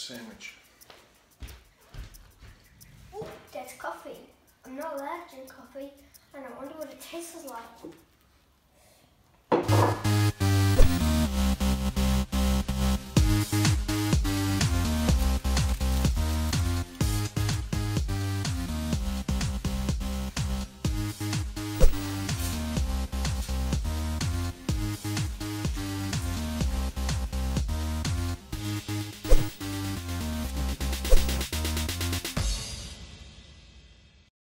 sandwich. Oh, that's coffee. I'm not allowed to drink coffee, and I wonder what it tastes like.